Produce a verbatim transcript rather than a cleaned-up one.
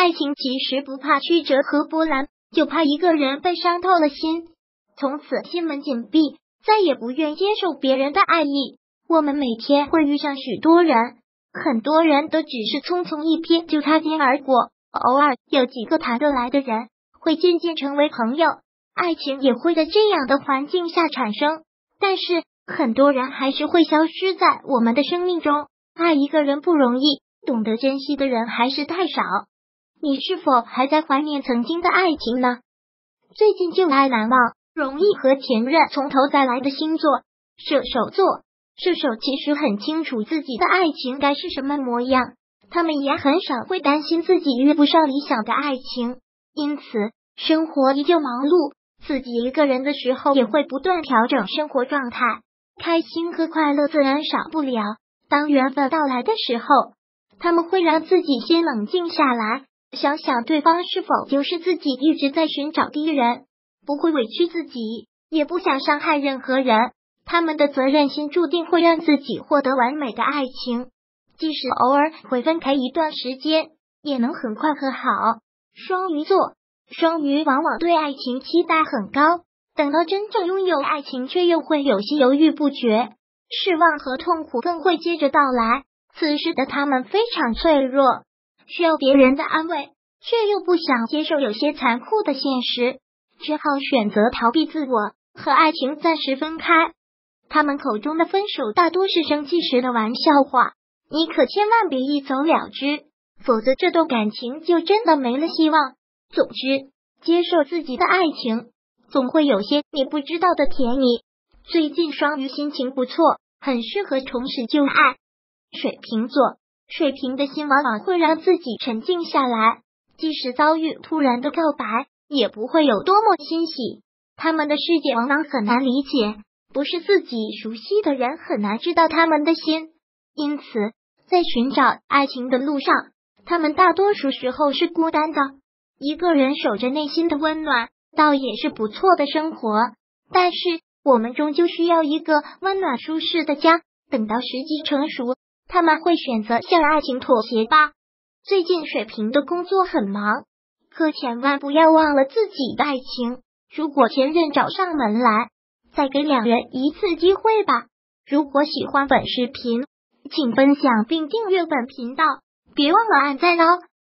爱情其实不怕曲折和波澜，就怕一个人被伤透了心，从此心门紧闭，再也不愿接受别人的爱意。我们每天会遇上许多人，很多人都只是匆匆一瞥就擦肩而过，偶尔有几个谈得来的人会渐渐成为朋友，爱情也会在这样的环境下产生。但是很多人还是会消失在我们的生命中。爱一个人不容易，懂得珍惜的人还是太少。你是否还在怀念曾经的爱情呢？最近旧爱难忘，容易和前任从头再来的星座射手座。射手其实很清楚自己的爱情该是什么模样，他们也很少会担心自己遇不上理想的爱情，因此生活依旧忙碌，自己一个人的时候也会不断调整生活状态，开心和快乐自然少不了。当缘分到来的时候，他们会让自己先冷静下来，想想对方是否就是自己一直在寻找的人，不会委屈自己，也不想伤害任何人。他们的责任心注定会让自己获得完美的爱情，即使偶尔会分开一段时间，也能很快和好。双鱼座，双鱼往往对爱情期待很高，等到真正拥有爱情却又会有些犹豫不决，失望和痛苦更会接着到来。此时的他们非常脆弱，需要别人的安慰，却又不想接受有些残酷的现实，只好选择逃避自我，和爱情暂时分开。他们口中的分手大多是生气时的玩笑话，你可千万别一走了之，否则这段感情就真的没了希望。总之，接受自己的爱情，总会有些你不知道的甜蜜。最近双鱼心情不错，很适合重拾旧爱。水瓶座，水瓶的心往往会让自己沉静下来，即使遭遇突然的告白，也不会有多么欣喜。他们的世界往往很难理解，不是自己熟悉的人很难知道他们的心，因此在寻找爱情的路上，他们大多数时候是孤单的。一个人守着内心的温暖，倒也是不错的生活。但是我们终究需要一个温暖舒适的家，等到时机成熟，他们会选择向爱情妥协吧。最近水瓶的工作很忙，可千万不要忘了自己的爱情。如果前任找上门来，再给两人一次机会吧。如果喜欢本视频，请分享并订阅本频道，别忘了按赞哦。